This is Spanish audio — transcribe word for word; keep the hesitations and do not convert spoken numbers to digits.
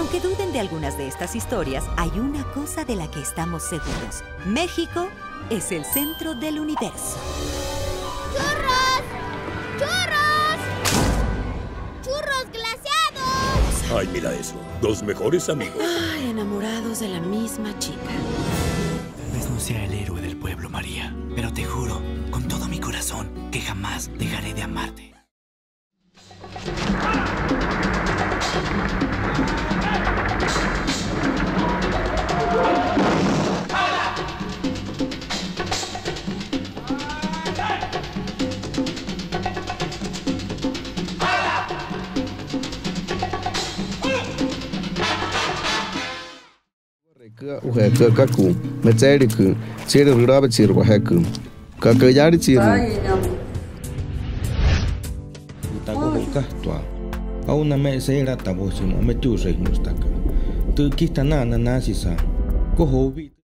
Aunque duden de algunas de estas historias, hay una cosa de la que estamos seguros. México es el centro del universo. ¡Churros! ¡Churros! ¡Churros glaseados! Ay, mira eso. Dos mejores amigos. Ay, enamorados de la misma chica. Tal vez no sea el héroe del pueblo, María, pero te juro, con todo mi corazón, que jamás dejaré de amarte. Uhe ke kaku metseri ku siri rura betsir wa haku ka ka yari siri ta ko ka twa au na me sera ta bo sino me tu se nustaka tu kita na na na si sa ko hobi